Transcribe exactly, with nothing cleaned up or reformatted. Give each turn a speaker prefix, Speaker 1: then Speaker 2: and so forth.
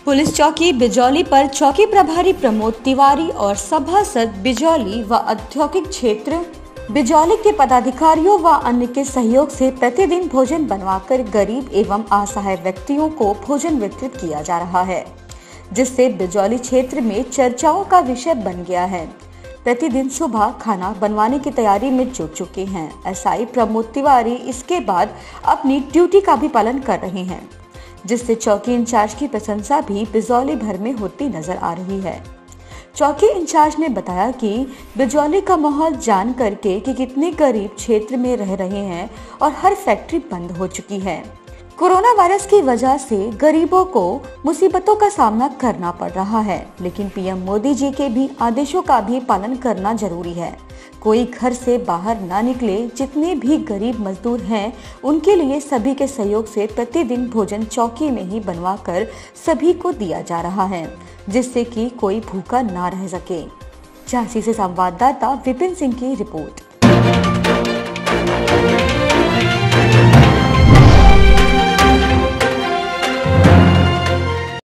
Speaker 1: Police चौकी बिजौली पर चौकी प्रभारी प्रमोद तिवारी और सभासद बिजौली व औद्योगिक क्षेत्र बिजौली के पदाधिकारियों व अन्य के सहयोग से प्रतिदिन भोजन बनवाकर गरीब एवं असहाय व्यक्तियों को भोजन वितरित किया जा रहा है, जिससे बिजौली क्षेत्र में चर्चाओं का विषय बन गया है। प्रतिदिन सुबह खाना बनवाने की तैयारी में जुट चुके हैं। एसआई प्रमोद तिवारी इसके बाद अपनी ड्यूटी का भी पालन कर रहे हैं, जिससे चौकी इंचार्ज की प्रशंसा भी बिजौली भर में होती नजर आ रही है। चौकी इंचार्ज ने बताया कि बिजौली का माहौल जान करके कि कितने गरीब क्षेत्र में रह रहे हैं और हर फैक्ट्री बंद हो चुकी है। कोरोना वायरस की वजह से गरीबों को मुसीबतों का सामना करना पड़ रहा है, लेकिन पीएम मोदी जी के भी आदेशों का भी पालन करना जरूरी है। कोई घर से बाहर ना निकले। जितने भी गरीब मजदूर हैं उनके लिए सभी के सहयोग से प्रतिदिन भोजन चौकी में ही बनवा कर सभी को दिया जा रहा है, जिससे कि कोई भूखा ना रह सके। झांसी से संवाददाता विपिन सिंह की रिपोर्ट।